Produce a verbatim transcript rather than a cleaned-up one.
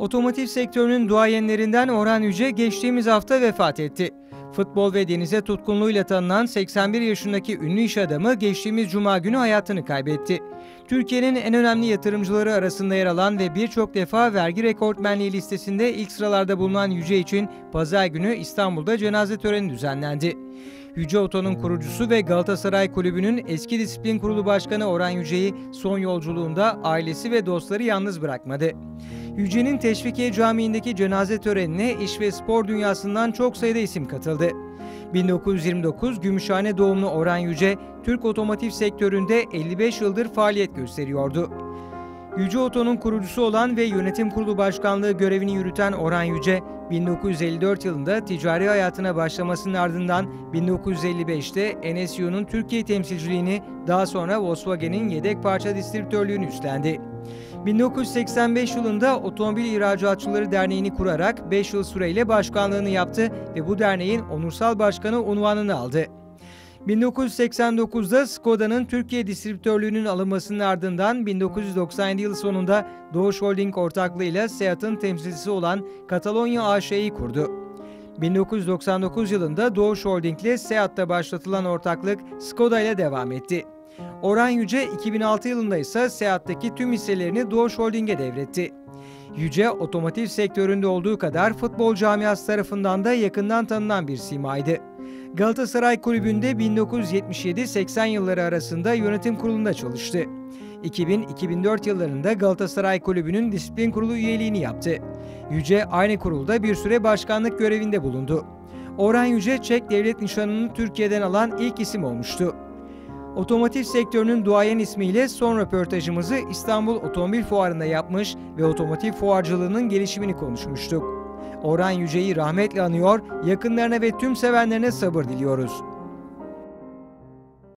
Otomotiv sektörünün duayenlerinden Orhan Yüce geçtiğimiz hafta vefat etti. Futbol ve denize tutkunluğuyla tanınan seksen bir yaşındaki ünlü iş adamı geçtiğimiz Cuma günü hayatını kaybetti. Türkiye'nin en önemli yatırımcıları arasında yer alan ve birçok defa vergi rekortmenliği listesinde ilk sıralarda bulunan Yüce için Pazar günü İstanbul'da cenaze töreni düzenlendi. Yüce Oto'nun kurucusu ve Galatasaray Kulübü'nün eski disiplin kurulu başkanı Orhan Yüce'yi son yolculuğunda ailesi ve dostları yalnız bırakmadı. Yüce'nin Teşvikiye Camii'ndeki cenaze törenine iş ve spor dünyasından çok sayıda isim katıldı. bin dokuz yüz yirmi dokuz Gümüşhane doğumlu Orhan Yüce, Türk otomotiv sektöründe elli beş yıldır faaliyet gösteriyordu. Yüce Oto'nun kurucusu olan ve yönetim kurulu başkanlığı görevini yürüten Orhan Yüce, bin dokuz yüz elli dört yılında ticari hayatına başlamasının ardından bin dokuz yüz elli beşte N S U'nun Türkiye temsilciliğini, daha sonra Volkswagen'in yedek parça distribütörlüğünü üstlendi. bin dokuz yüz seksen beş yılında Otomobil İhracatçıları Derneği'ni kurarak beş yıl süreyle başkanlığını yaptı ve bu derneğin onursal başkanı unvanını aldı. bin dokuz yüz seksen dokuzda Skoda'nın Türkiye distribütörlüğünün alınmasının ardından bin dokuz yüz doksan yedi yılı sonunda Doğuş Holding ortaklığıyla Seat'ın temsilcisi olan Katalonya A Ş'yi kurdu. bin dokuz yüz doksan dokuz yılında Doğuş Holding ile Seat'ta başlatılan ortaklık Skoda ile devam etti. Orhan Yüce iki bin altı yılında ise Seat'taki tüm hisselerini Doğuş Holding'e devretti. Yüce, otomotiv sektöründe olduğu kadar futbol camiası tarafından da yakından tanınan bir simaydı. Galatasaray Kulübü'nde bin dokuz yüz yetmiş yedi seksen yılları arasında yönetim kurulunda çalıştı. iki bin iki bin dört yıllarında Galatasaray Kulübü'nün disiplin kurulu üyeliğini yaptı. Yüce aynı kurulda bir süre başkanlık görevinde bulundu. Orhan Yüce, Çek devlet nişanını Türkiye'den alan ilk isim olmuştu. Otomotiv sektörünün duayen ismiyle son röportajımızı İstanbul Otomobil Fuarı'nda yapmış ve otomotiv fuarcılığının gelişimini konuşmuştuk. Orhan Yüce'yi rahmetle anıyor, yakınlarına ve tüm sevenlerine sabır diliyoruz.